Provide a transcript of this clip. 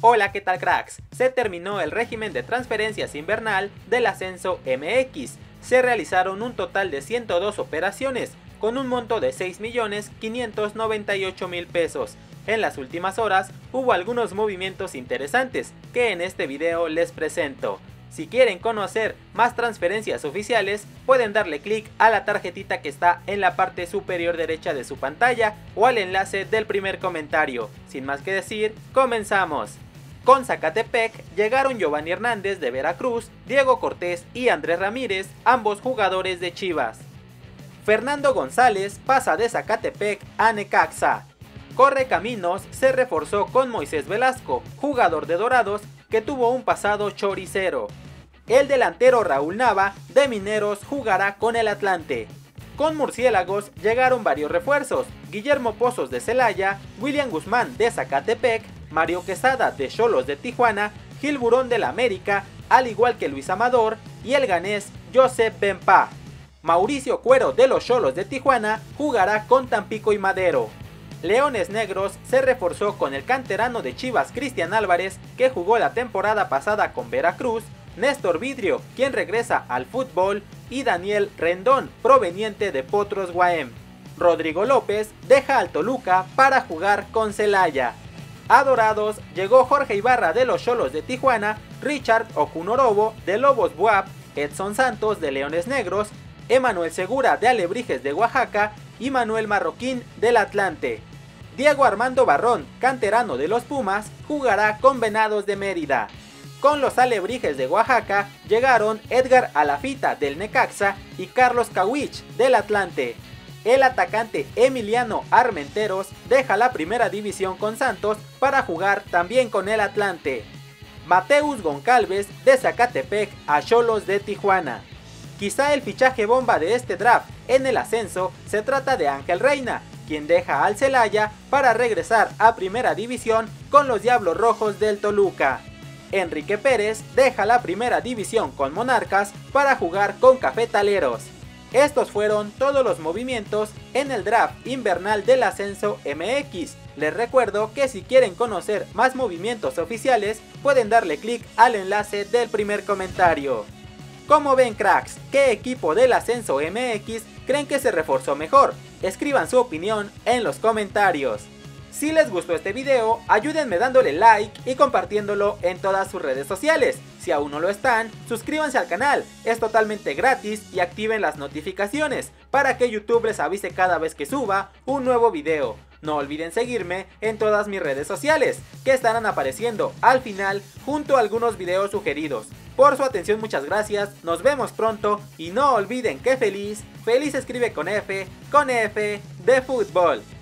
Hola, ¿qué tal cracks? Se terminó el régimen de transferencias invernal del Ascenso MX. Se realizaron un total de 102 operaciones, con un monto de 6.598.000 pesos. En las últimas horas hubo algunos movimientos interesantes que en este video les presento. Si quieren conocer más transferencias oficiales, pueden darle clic a la tarjetita que está en la parte superior derecha de su pantalla o al enlace del primer comentario. Sin más que decir, comenzamos. Con Zacatepec llegaron Giovanni Hernández de Veracruz, Diego Cortés y Andrés Ramírez, ambos jugadores de Chivas. Fernando González pasa de Zacatepec a Necaxa. Correcaminos se reforzó con Moisés Velasco, jugador de Dorados que tuvo un pasado choricero. El delantero Raúl Nava de Mineros jugará con el Atlante. Con Murciélagos llegaron varios refuerzos: Guillermo Pozos de Celaya, William Guzmán de Zacatepec, Mario Quesada de Xolos de Tijuana, Gil Burón del América, al igual que Luis Amador, y el ganés Josep Benpá. Mauricio Cuero de los Xolos de Tijuana jugará con Tampico y Madero. Leones Negros se reforzó con el canterano de Chivas Cristian Álvarez, que jugó la temporada pasada con Veracruz, Néstor Vidrio, quien regresa al fútbol, y Daniel Rendón, proveniente de Potros Guaem. Rodrigo López deja al Toluca para jugar con Celaya. A Dorados llegó Jorge Ibarra de los Xolos de Tijuana, Richard Okunorobo de Lobos Buap, Edson Santos de Leones Negros, Emanuel Segura de Alebrijes de Oaxaca y Manuel Marroquín del Atlante. Diego Armando Barrón, canterano de los Pumas, jugará con Venados de Mérida. Con los Alebrijes de Oaxaca llegaron Edgar Alafita del Necaxa y Carlos Kawich del Atlante. El atacante Emiliano Armenteros deja la primera división con Santos para jugar también con el Atlante. Mateus Goncalves de Zacatepec a Xolos de Tijuana. Quizá el fichaje bomba de este draft en el ascenso se trata de Ángel Reina, quien deja al Celaya para regresar a primera división con los Diablos Rojos del Toluca. Enrique Pérez deja la primera división con Monarcas para jugar con Cafetaleros. Estos fueron todos los movimientos en el draft invernal del Ascenso MX. Les recuerdo que si quieren conocer más movimientos oficiales, pueden darle clic al enlace del primer comentario. ¿Cómo ven, cracks? ¿Qué equipo del Ascenso MX creen que se reforzó mejor? Escriban su opinión en los comentarios. Si les gustó este video, ayúdenme dándole like y compartiéndolo en todas sus redes sociales. Si aún no lo están, suscríbanse al canal, es totalmente gratis, y activen las notificaciones para que YouTube les avise cada vez que suba un nuevo video. No olviden seguirme en todas mis redes sociales, que estarán apareciendo al final junto a algunos videos sugeridos. Por su atención muchas gracias, nos vemos pronto y no olviden que feliz se escribe con F de fútbol.